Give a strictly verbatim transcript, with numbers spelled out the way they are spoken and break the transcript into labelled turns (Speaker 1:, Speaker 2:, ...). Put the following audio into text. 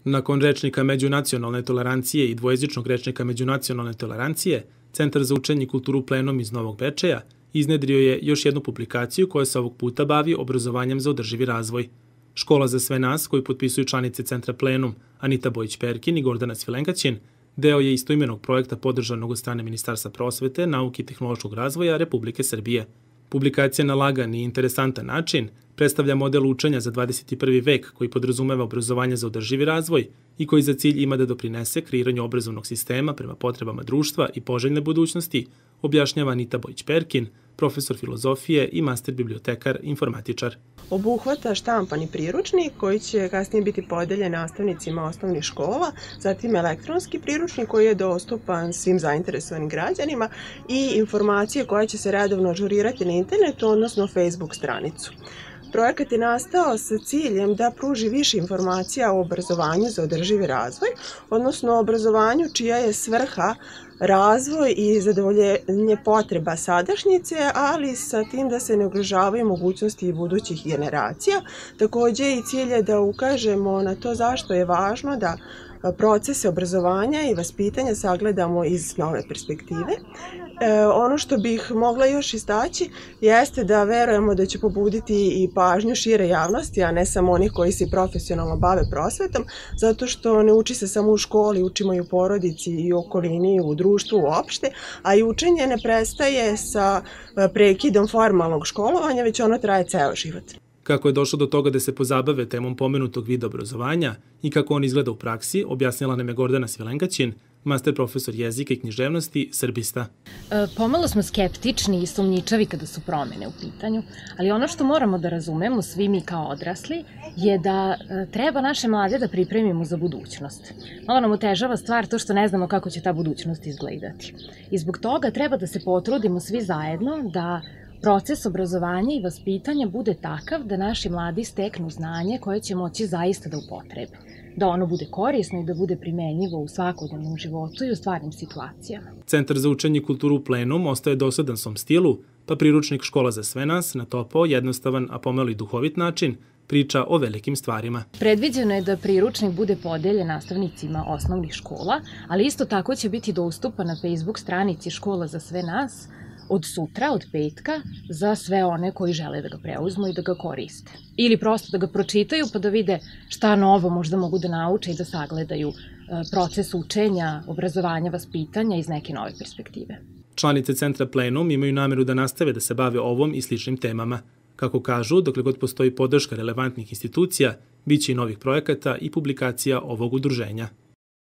Speaker 1: Nakon rečnika međunacionalne tolerancije i dvojezičnog rečnika međunacionalne tolerancije, Centar za učenje i kulturu Plenum iz Novog Bečeja iznedrio je još jednu publikaciju koja se ovog puta bavi obrazovanjem za održivi razvoj. Škola za sve nas, koju potpisuju članice Centra Plenum Anita Bojić-Perkin i Gordana Svilengaćin, deo je istoimenog projekta podržanog od strane Ministarstva prosvete, nauke i tehnološkog razvoja Republike Srbije. Publikacija na lagan i interesantan način predstavlja model učenja za dvadeset prvi vek koji podrazumeva obrazovanje za održivi razvoj i koji za cilj ima da doprinese kreiranju obrazovnog sistema prema potrebama društva i poželjne budućnosti, objašnjava Anita Bojić-Perkin, profesor filozofije i master bibliotekar, informatičar.
Speaker 2: Obuhvata štampani priručnik koji će kasnije biti podeljen nastavnicima osnovnih škola, zatim elektronski priručnik koji je dostupan svim zainteresovanim građanima i informacije koje će se redovno ažurirati na internetu, odnosno Facebook stranicu. Projekat je nastao sa ciljem da pruži više informacija o obrazovanju za održivi razvoj, odnosno obrazovanju čija je svrha razvoj i zadovoljenje potreba sadašnjice, ali sa tim da se ne ugrožavaju mogućnosti budućih generacija. Takođe i cilj je da ukažemo na to zašto je važno da procese obrazovanja i vaspitanja sagledamo iz nove perspektive. E, ono što bih mogla još istaći jeste da verujemo da će pobuditi i pažnju šire javnosti, a ne samo onih koji se profesionalno bave prosvetom, zato što ne uči se samo u školi, učimo i u porodici i u okolini i u društvu uopšte, a i učenje ne prestaje sa prekidom formalnog školovanja, već ono traje ceo život.
Speaker 1: Kako je došlo do toga da se pozabave temom pomenutog vida obrazovanja i kako on izgleda u praksi, objasnila nam je Gordana Svilengaćin, master profesor jezika i književnosti, srbista.
Speaker 3: Pomalo smo skeptični i sumnjičavi kada su promene u pitanju, ali ono što moramo da razumemo svi mi kao odrasli je da treba naše mlade da pripremimo za budućnost. Malo nam otežava stvar to što ne znamo kako će ta budućnost izgledati. I zbog toga treba da se potrudimo svi zajedno da proces obrazovanja i vaspitanja bude takav da naši mladi steknu znanje koje će moći zaista da upotrebe, da ono bude korisno i da bude primenjivo u svakodnevnom životu i u stvarnim situacijama.
Speaker 1: Centar za učenje i kulturu Plenum ostaje dosadan svom stilu, pa priručnik Škola za sve nas na topao, jednostavan, a pomalo i duhovit način priča o velikim stvarima.
Speaker 3: Predviđeno je da priručnik bude podeljen nastavnicima osnovnih škola, ali isto tako će biti dostupan na Facebook stranici Škola za sve nas od sutra, od petka, za sve one koji žele da ga preuzmu i da ga koriste. Ili prosto da ga pročitaju pa da vide šta novo možda mogu da nauče i da sagledaju proces učenja, obrazovanja, vaspitanja iz neke nove perspektive.
Speaker 1: Članice Centra Plenum imaju nameru da nastave da se bave ovom i sličnim temama. Kako kažu, dokle god postoji podrška relevantnih institucija, bit će i novih projekata i publikacija ovog udruženja.